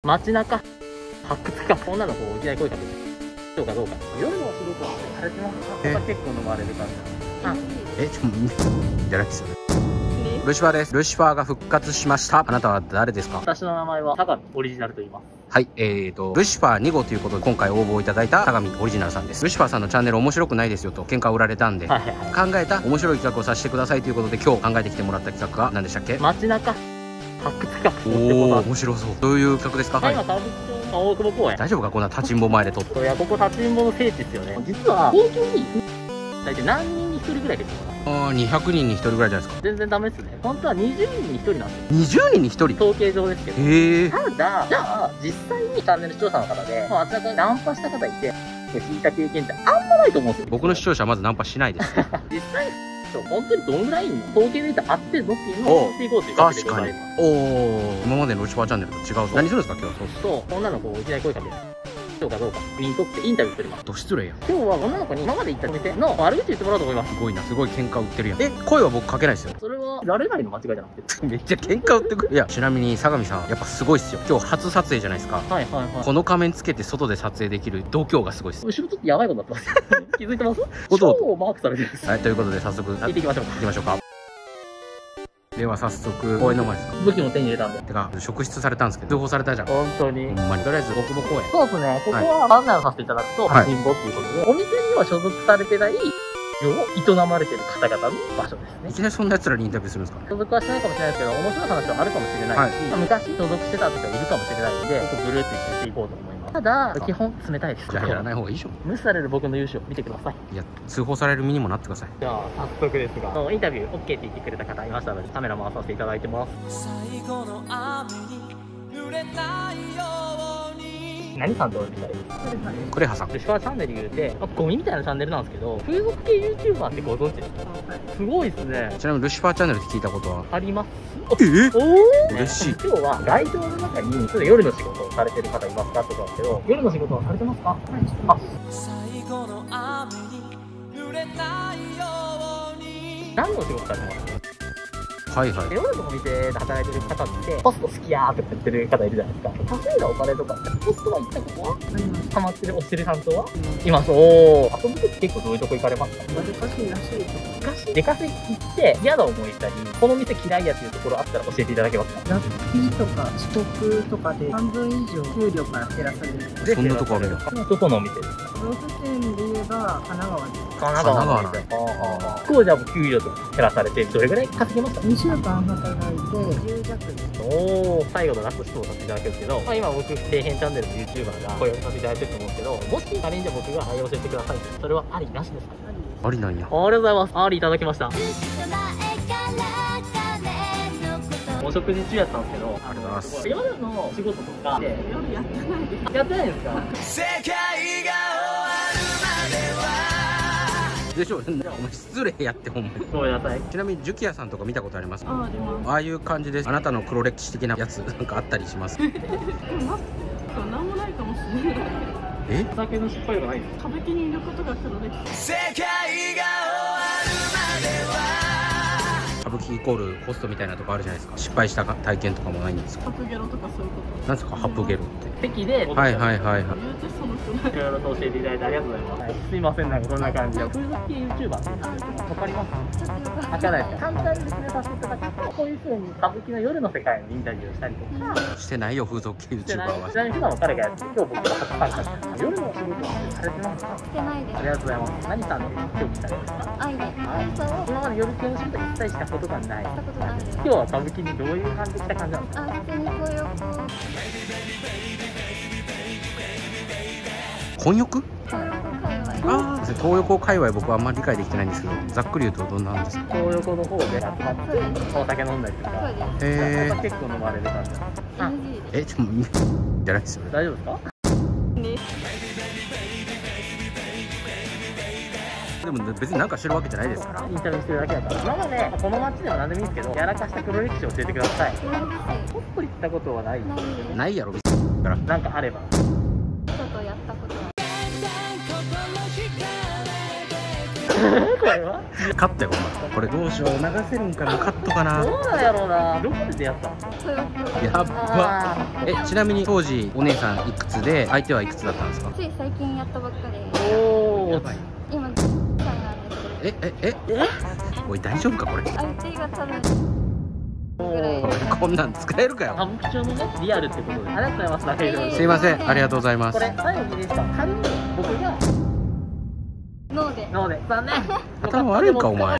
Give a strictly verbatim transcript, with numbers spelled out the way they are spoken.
街中発掘か。女の子をいきなり声かけてどうかどうか。夜のお仕事はされてますか？他結構飲まれる感じ。あ、 え、ちょ、じゃないですよね。ルシファーです。ルシファーが復活しました。あなたは誰ですか？ 私の名前は相模オリジナルと言います。 はい、えーと、ルシファーに号ということで今回応募いただいた相模オリジナルさんです。ルシファーさんのチャンネル面白くないですよと喧嘩を売られたんで、はいはいはい、考えた面白い企画をさせてくださいということで今日考えてきてもらった企画が何でしたっけ？街中発掘企画。おお、面白そう。どういう企画ですか？はい、今歌舞伎町の大久保公園。大丈夫か、こんな立ちんぼ前で撮って。いや、ここ立ちんぼの聖地ですよね。実は東京に大体何人にひとりぐらいですか？ああ、にひゃくにんにひとりぐらいじゃないですか。全然ダメですね。本当はにじゅうにんにひとりなんですよ。にじゅうにんにひとり？統計上ですけど。へえ。ただ、じゃあ実際にチャンネル視聴者の方で、まあ、あちらからナンパした方いて聞いた経験ってあんまないと思うんですよ。僕の視聴者はまずナンパしないです。実際本当にどんぐらいの統計データ合ってるのっていうのをしていこうというわけでございます。おお、今までのルシファーチャンネルと違うぞ。何するんですか今日？そうすると女の子をいきなり声かける。どうかどうかにとってインタビューしております。ど失礼や。今日は女の子に今まで行った店の悪口言ってもらおうと思います。すごいな、すごい喧嘩売ってるやん。え、声は僕かけないですよ。それは慣れないの間違いじゃなくてめっちゃ喧嘩売ってくる。いや、ちなみに相模さんやっぱすごいっすよ。今日初撮影じゃないですか。はいはいはい。この仮面つけて外で撮影できる度胸がすごいっす。後ろちょっとやばいことになってます気づいてます？超マークされてるんです。はい、ということで早速行っていきましょうか。行きましょうか。では早速公園の前ですか。武器も手に入れたんで。てか職質されたんですけど通報されたじゃん。本当に。ほんまに。とりあえず大久保公園。そうですね。ここは案内をさせていただくと立ちんぼっていうことで、お店には所属されてないを営まれてる方々の場所ですね。いきなりそんな奴らにインタビューするんですかね。所属はしないかもしれないですけど、面白い話はあるかもしれないし、昔所属してた時はいるかもしれないんで、ここグループ一緒にしていこうと思います。ただ基本冷たいです。じゃあやらない方がいいでしょ。無視される僕の勇姿を見てください。いや、通報される身にもなってください。じゃあ早速ですが、インタビュー オーケー って言ってくれた方いましたのでカメラ回させていただいてます。最後の雨に濡れないように。何さんとお呼びしたらいいですか？クレハさん。ルシファーチャンネル言うて、ゴミみたいなチャンネルなんですけど、風俗系 YouTuber ってご存知ですか？すごいですね。ちなみにルシファーチャンネルって聞いたことはあります？えおお、嬉しい。今日は街灯の中にちょっと夜の仕事をされてる方いますかってことなんですけど、夜の仕事はされてますか？はい、してます。最後の雨に濡れないように。何の仕事されてますか？はいはい。夜のお店で働いてる方ってポスト好きやーって言ってる方いるじゃないですか。稼いだお金とかってポストは行ったことはあります。ハマってるおしるさんとはいます。おお。遊ぶ時結構どういうとこ行かれますか？出稼ぎらしいとこ。出稼ぎ行って嫌な思いしたり、この店嫌いやっていうところあったら教えていただけますか？ラッキーとか取得とかで半分以上給料から減らされる。そんなとこあるんですか？どこのお店ですか？ロース店で言えば神奈川です。神奈川なんですよ。ああ。こうじゃあ給料とか減らされてどれぐらい稼げました？にしゅうかん働いてじゅう弱です。おお。最後のラスト質問させていただくんですけど、まあ、今僕底辺チャンネルの YouTuber が声をさせていただいてると思うんですけど、もし仮にじゃ僕が教えてくださいってそれはありなしですか？ありなんや。ありがとうございます。ありいただきました。お食事中やったんですけど、ありがとうございます。夜の仕事とかで夜やってないです。やってないですか？世界が終わるまではでしょ。お前失礼やってほんまに。ごめんなさい。ちなみにジュキヤさんとか見たことあります？あ、あります。ああいう感じです。あなたの黒歴史的なやつなんかあったりします？でもそうなんもないかもしれない。え？お酒の失敗がないです。歌舞伎にいることが黒歴史。世界が終わるまでは。歌舞伎イコールホストみたいなとこあるじゃないですか。失敗した体験とかもないんですか？ハプゲロとかそういうこと。なんですかハプゲロって？席ではいはいはいはい。いろいろと教えていただいてありがとうございます。すいません、なんかこんな感じで風俗系 YouTuber って言うんですけど、わかりますか？わからないですか？簡単に説明させていただくと、こういう風に歌舞伎の夜の世界のインタビューをしたりとかしてないよ、風俗系 YouTuber は。ちなみに普段は彼がやって、今日僕が初参加したんです。夜のお仕事はされてますか？してないです。ありがとうございます。何さんで今日来たんですか？愛で。愛さんは今まで夜系の仕事一切したことがない。したことないです。今日は歌舞伎にどういう感じで来た感じなんですか？あ、普通に紅浴。混浴？ああ、東横界隈僕はあんまり理解できてないんですけど、ざっくり言うとどんなんですか？東横の方で集まってお酒飲んだりとか。へえ。結構飲まれる感じなんですか？え、ちょっとじゃないですよね。大丈夫ですか？でも別になんかしてるわけじゃないですから。インタビューしてるだけだから。今までこの街では何でもいいですけど、やらかした黒歴史を教えてください。ホップ行ったことはない？ないやろ別に。からなんかあれば。人とやったことは。これはカットよ、ほんま。これどうしよう、流せるんかな、カットかな。 どうなんやろうな。どこで出会ったの？ やっば。え、ちなみに当時お姉さんいくつで、相手はいくつだったんですか？ つい最近やったばっかで。 おお。 今さんなんですええええおい大丈夫かこれ。 相手が多分こんなん使えるかよ。 歌舞伎町のね、リアルってことで。ありがとうございます。中井さん。 すいません、ありがとうございます。 これ最後にでした。仮に僕が脳で脳で残念。 頭悪いんかお前。